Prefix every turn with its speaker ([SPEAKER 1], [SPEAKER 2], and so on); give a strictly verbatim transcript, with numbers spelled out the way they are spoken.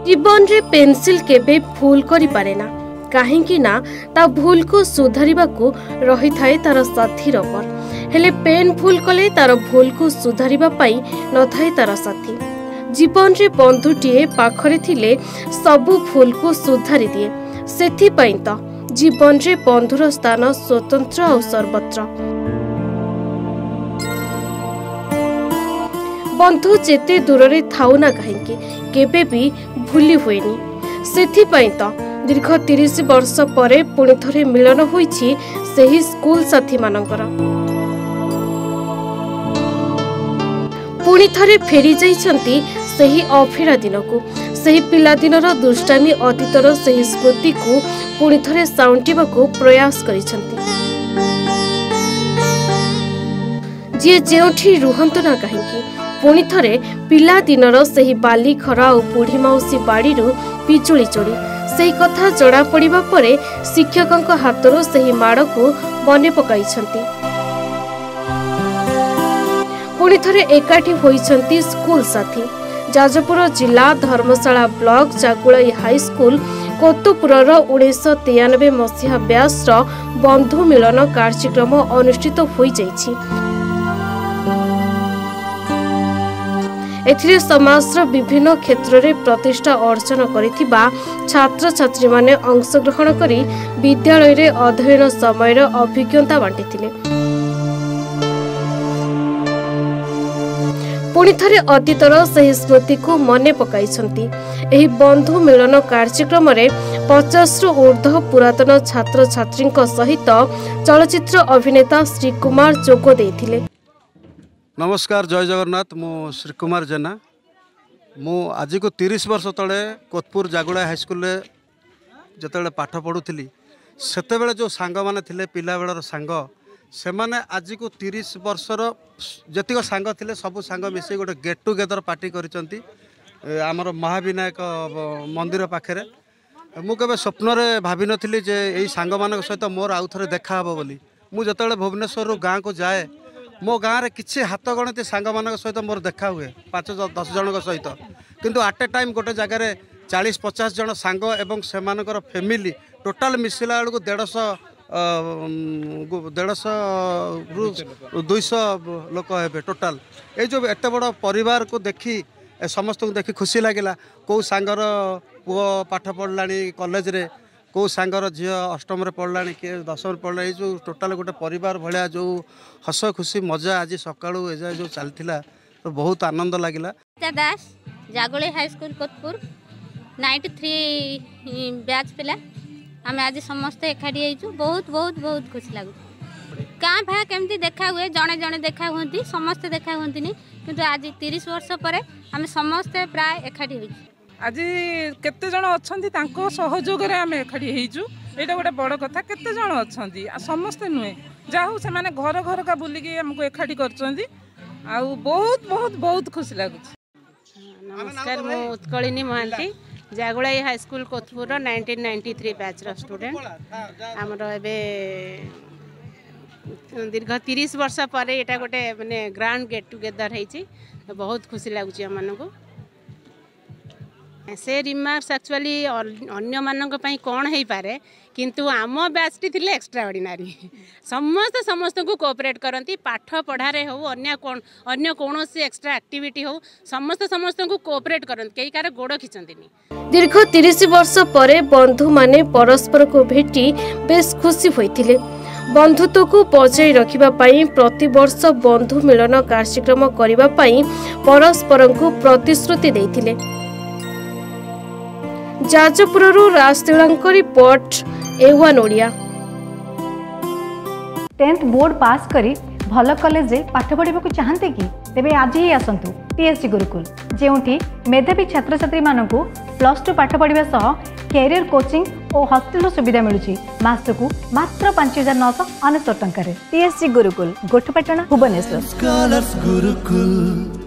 [SPEAKER 1] जीवन रे पेंसिल केबे भूल करि पारे ना काहेकि ना ता भूल को सुधारिबा को रही थाए तार साथी रबर हेले पेन भूल कले तार भूल को सुधारिबा पई न थाए तार साथी। जीवन रे बंधुटीए पाखरे थिले सबु भूल को सुधारि दिए सेथि पई त जीवन रे बंधुर स्थान स्वतंत्र और सर्वत्र। बंधु जेते दूर रे थाउ ना काहेकि केबे भी भूली हुएनी सेथि पई त दीर्घ तीस वर्ष परे पुणी थरे मिलन होईछि सेही स्कूल साथी मानकर। पुणी थरे फेरी जाइछंती सेही अफेरा दिन को सेही पिला दिनर दुष्टामी अतीतर सेही स्मृति को पुणी थरे साउंटिबा को प्रयास करिछंती। जे जेउठी रुहंतो ना काहेकि पुणी थरे पिला दिनर सेही बाली खरा और बुढ़ी माउसी बाड़ी रु पिजुली चोरी सेही कथा जड़ा पड़िबा परे शिक्षकक हाथरो सेही माड़ को बने पकाइछंती। पुणी थरे एकाठी होइछंती स्कूल साथी। जाजपुर जिला Dharmashala block Jagulai high school कोतुपुरर उन्नीस तिरानबे मसीहा ब्यास बंधु मिलन कार्यक्रम अनुष्ठित हो जाइछि। एथिरे समाजर विभिन्न क्षेत्र में प्रतिष्ठा अर्जन करिथिबा छात्र छात्री माने अंशग्रहण करी विद्यालय रे अध्ययन समय अभिज्ञता बांटिथिले। पुणी थरे अतीतर सही स्मृति को मने पकाइछंती। एही बंधु मिलन कार्यक्रम रे पचास रु ऊर्ध्व पुरातन छात्र छात्री सहित चलचित्र अभिनेता श्री कुमार जोग देथिले।
[SPEAKER 2] नमस्कार, जय जगन्नाथ। मु श्री कुमार जेना। मु आज को तीस वर्ष तले कोतपुर जागुड़ा हाईस्कूल जिते पाठ पढ़ुली सेते जो सांग माने थिले पिला बेलर सांग से माने आज को तीस वर्षर जतिक सांग थिले सब सांग मिसे गोटे गेट टुगेदर पार्टी करिसंती आमर महाविनायक मंदिर पाखरे। मु केबे स्वप्न रे भाबी नथिली जे एई सांग मानक सहित मोर आउ थरे देखा हबो बोली। मु जतले भुवनेश्वर गाँ को जाए मो गाँव में किसी हाथ गणती सांग मान सहित मोर देखा हुए पाँच दस जन सहित किंतु आट ए टाइम गोटे जगार चालीस पचास जन सांग एवं सेमानकर फैमिली टोटाल मिसला बेलू देढ़श देढ़श रु दुईश लोक हे टोटाल ये जो एत बड़ परिवार को देखी समस्त को देखी खुशी लगिला। कौ सांगर पुओ पाठ पढ़ला कॉलेज रे कौ सांगर झी अष्टम पढ़ला किए दशम पढ़ला जो टोटाल गोटे परिवार भाया जो हस खुशी मजा आज सका एजाए जो चलता तो बहुत आनंद लगिला।
[SPEAKER 3] दास Jagulai high school Kotpur ninety three batch पिला आम आज समस्ते एकाठी बहुत बहुत बहुत खुशी लगुच। क्या भा केमती देखा हुए जड़े जड़े देखा हमें समस्ते देखा हमें कि आज तीस वर्ष पर आम समस्ते प्राय एकाठी हो
[SPEAKER 4] आज केते जन अच्छी सहयोग आम एकाठी होइचु। एटा गोटे बड़ कथा। केते जन अच्छी समस्ते नुहे जाहू से माने घर घर का बुलिकी हमको एकाठी करछंती आ बहुत बहुत बहुत खुशी लगुच।
[SPEAKER 5] नमस्कार, मु Utkalini Mahanti Jagulai high school Kotpur nineteen ninety three batch रो स्टूडेंट। आमर एबे दीर्घ तीस वर्ष पर एटा गोटे माने ग्रांड गेट टुगेदर होइची बहुत खुशी लगुच हमनको। से रिमार्क्स एक्चुअली अन्य मानक पई कौन है पारे किंतु आम बैच टी थिले एक्स्ट्रा ऑर्डिनरी समस्त समस्त को कोऑपरेट करती पाठ पढ़ारे हो अन्य कौन अन्य कौन से एक्स्ट्रा एक्टिविटी हो समस्त समस्त को कोऑपरेट करती कई कार गोड़ खिंचंतीनी।
[SPEAKER 1] दीर्घ तीस वर्ष परे बंधु माने परस्पर को भेटी बेस खुशी होइथिले। बंधुत्व को बजाय रखिबा पई प्रति वर्ष बंधु मिलन कार्यक्रम करिबा पई परस्पर को प्रतिश्रुति देथिले। जाजपुर राजतिलंक report A one Odia.
[SPEAKER 6] Tenth board pass करी भल कॉलेज पाठ पढ़ा चाहते कि तेबे आज ही आसतु टीएससी गुरुकुल जेउठी मेधावी छात्र छात्री मानकु प्लस टू पाठ पढ़ा सह कैरियर कोचिंग और हॉस्टल सुविधा मिलुची मासकु मात्र पांच हजार नौश अनेशत टंका। टीएससी गुरुकुल गोठपाटण भुवनेश्वर।